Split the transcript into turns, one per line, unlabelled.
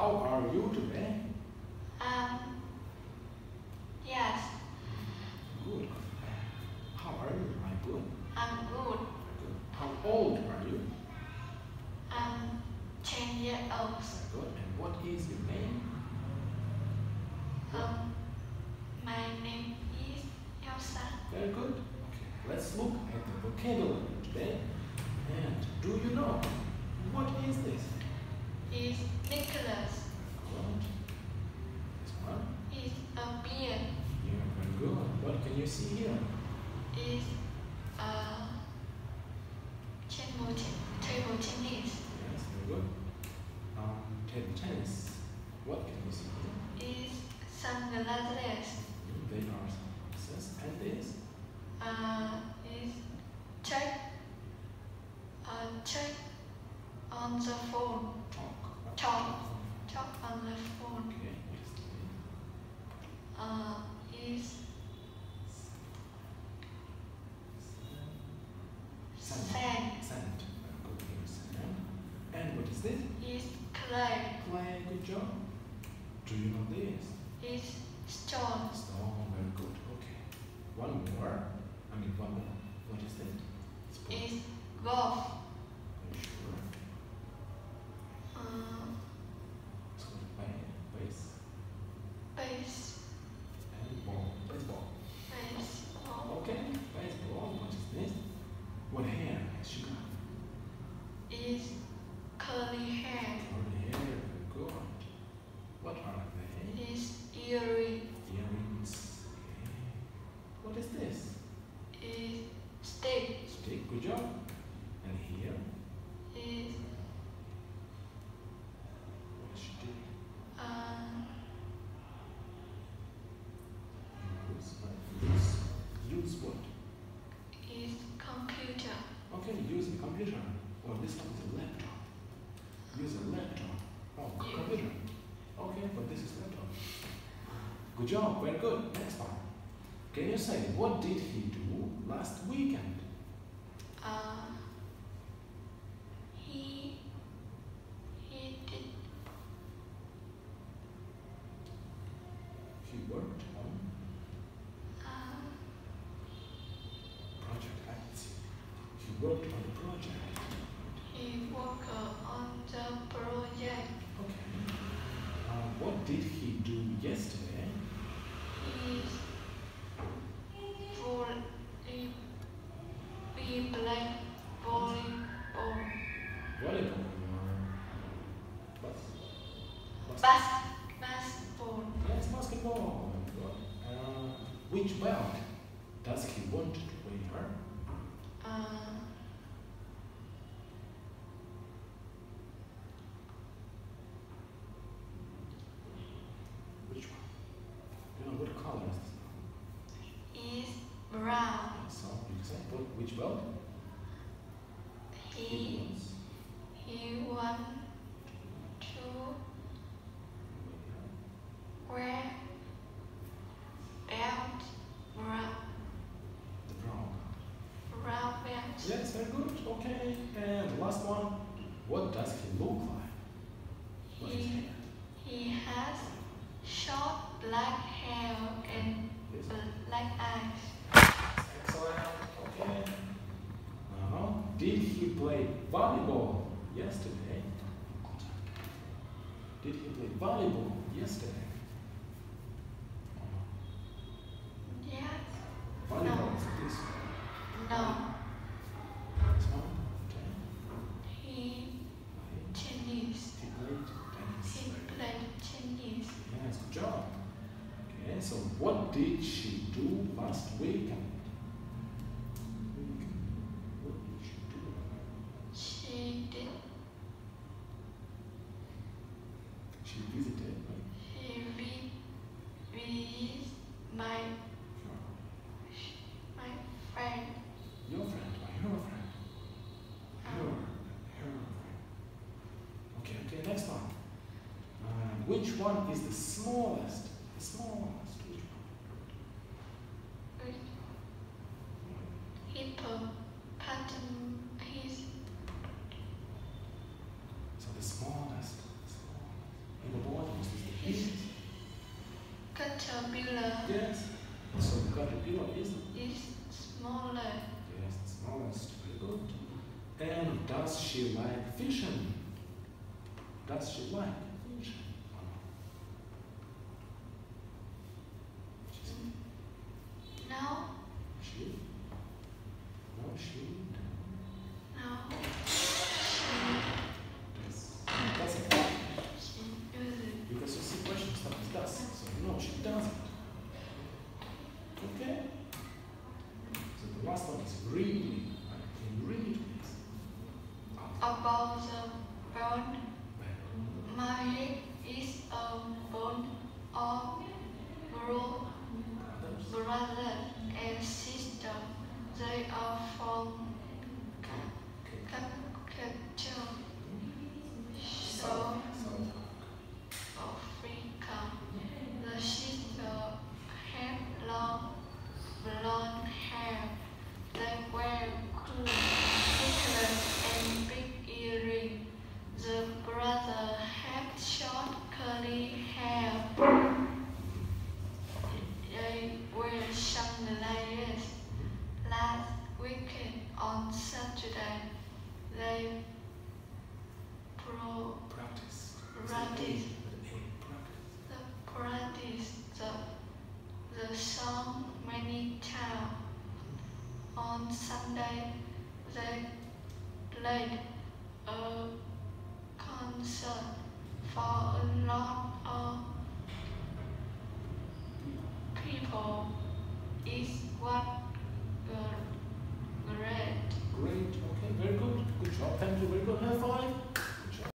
how are you today?
Yes,
Good. How are you? I'm good.
I'm good.
Good. How old are you?
I'm 10 years old.
Good. And what is your name?
My name is Elsa.
Very good. Okay. Let's look at the vocabulary today. And do you know what is this?
Is Nicholas.
Good. This one?
Is a beer.
Yeah, very good. What can you see here?
Is table tennis.
Yes, very good. Table tennis. What can you see here?
Is sunglasses.
They are sunglasses. And this?
Is check on the phone. Talk on the phone.
Okay.
Is sand.
Sand. Good. Here is sand. And what is this?
Is clay.
Clay. Good job. Do you know this?
Is stone.
Stone. Very good. Okay. One more. What is that? Sport.
Is golf.
Are you sure? It's called base.
Base.
And ball. Baseball.
Baseball.
Okay. Baseball. What is this? What hair has she got?
Is curly hair.
Curly hair. Very good. What are they?
Is earring.
Earrings. Okay. What is this?
Is stick.
Stick. Good job. And here?
Is
What does she do? Use what?
is computer.
Okay, use a computer. Well, this one is a laptop. Use a laptop. Oh,
Yeah.
computer. Okay, but this is laptop. Good job. Very good. Next one. Can you say what did he do last weekend?
He
He worked on project. He worked on a project.
he worked on the project.
Okay. What did he do yesterday?
Is we play volleyball.
Volleyball.
Basketball.
Yes, basketball. Which belt does he want to wear? Which one? You know what color is this?
Is brown.
So you say which belt?
He want to wear belt.
The brown.
Brown belt.
Yes, very good. Okay. And the last one. What does he look like? What is hair?
He has short black hair and
Yes.
black eyes.
Excellent. Okay. Now, did he play volleyball yesterday? Did he play volleyball yesterday?
Yes.
Volleyball is this
No.
this one. Okay.
He
Played-
tennis.
He played tennis.
He played tennis.
Yes, good job. Okay, so what did she do last weekend? What did she do?
She did.
She visited
He visited my friend.
your friend, or her friend. Her friend. Okay, next one. Which one is the smallest? The smallest, which one?
Hippopotamus.
So the smallest.
caterpillar
Yes. So the caterpillar is
smaller.
yes, the smallest. Very good. And does she like fishing? Does she like fishing?